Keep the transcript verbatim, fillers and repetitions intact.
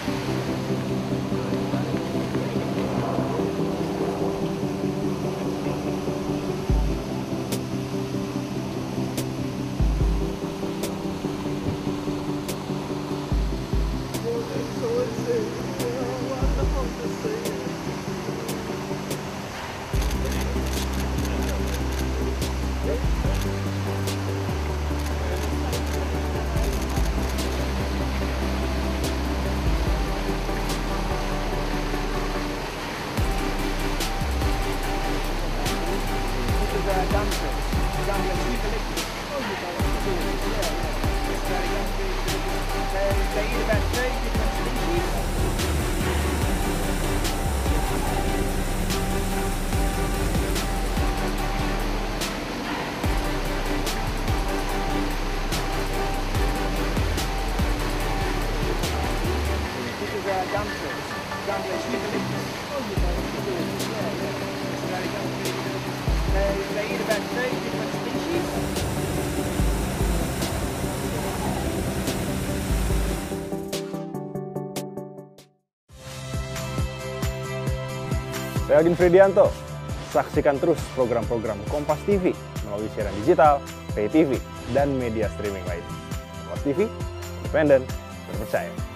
Saya Agin Fridianto. Saksikan terus program-program Kompas T V melalui siaran digital, pay T V, dan media streaming lain. Kompas T V, independen, terpercaya.